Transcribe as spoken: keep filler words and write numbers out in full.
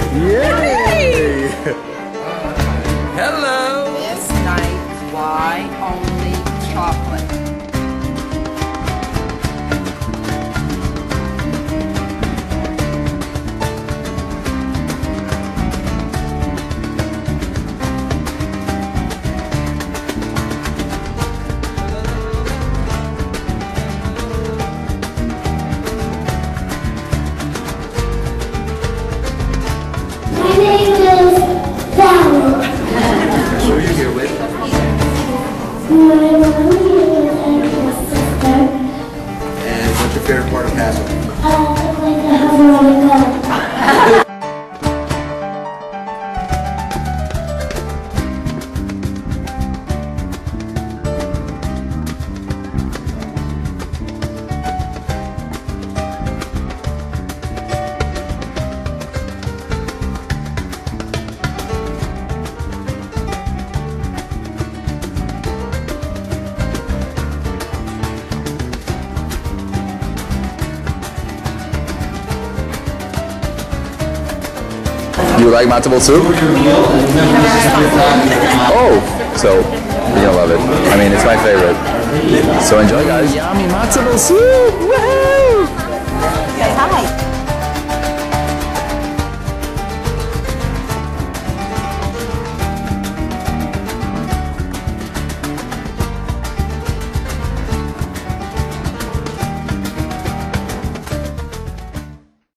Yay! Hello! This night, why only chocolate? My name is Valerie. Who are you here with? My mommy and my sister. And what's your favorite part of Passover? Uh, like the harmonica. You like matzo ball soup? Oh, so you're gonna love it. I mean, it's my favorite. So enjoy, guys. Yummy matzo ball soup! Woohoo!